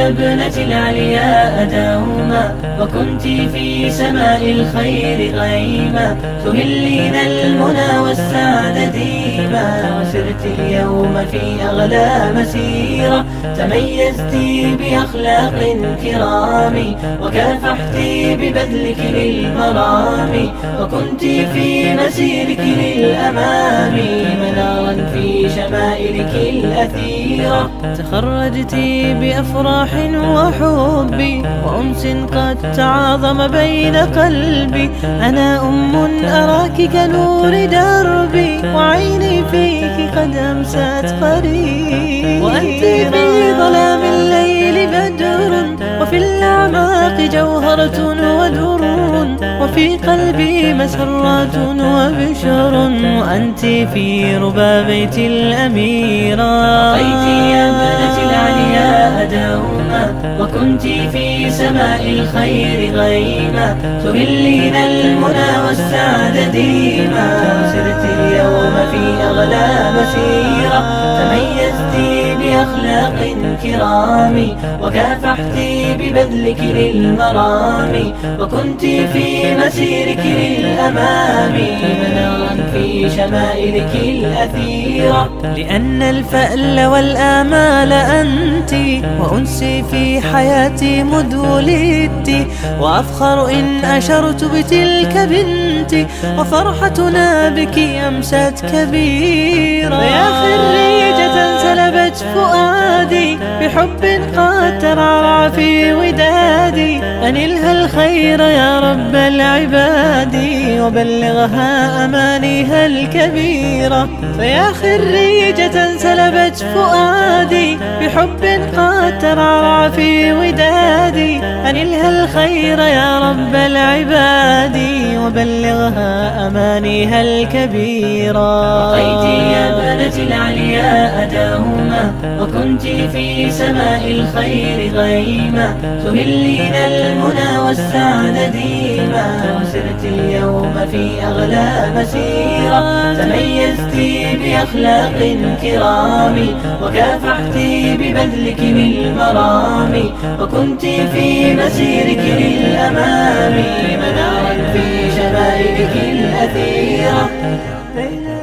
يا ابنة العلياء دوما، وكنت في سماء الخير غيما، تهلين المنى والسعد ديما، وسرت اليوم في أغلى مسيرة، تميزت بأخلاق كرام، وكافحت ببذلك للمرام، وكنت في مسيرك للأمام منارا في شمائلك الأثيرة. تخرجت بأفراح وحب وأنس قد تعاظم بين قلبي، أنا أراك كنور دربي، وعيني فيك قد أمست قريب، وأنت في ظلام الليل بدر، وفي الأعماق جوهرة ودر، وفي قلبي مسرات وبشر، وأنت في ربى بيت الأميرة. بقيت يا ابنة العلياء دوما، وكنت في سماء الخير غيما، تهلين المنى والسعد ديما، وسرت اليوم في أغلى مسيرة، تميزت بأخلاق كرام، وكافحت ببذلك للمرام، وكنت في مسيرك للأمام منارا في شمائلك الأثيرة. لأن الفأل والآمال أنت، وأنسي في حياتي مذ ولدت، وأفخر إن أشرت بتلك بنتي، وفرحتنا بك أمست كبيرة. يا خريجة سلبت فؤادي بحب قد ترعرع في ودادي، أنلها الخير يا رب العباد، وبلغها أمانيها الكبيرة. فيا خريجة سلبت فؤادي بحب قد ترعرع في ودادي، أنلها الخير يا رب العباد، وبلغها أمانيها الكبيرة. بقيت يا ابنة العلياء دوما، وكنت في سماء الخير غيما، تهلين المنى والسعد ديما، وسرت اليوم في أغلى مسيرة، تميزت بأخلاق كرام، وكافحت ببذلك للمرام، وكنت في مسيرك للأمام منارا في شمائلك الأثيرة.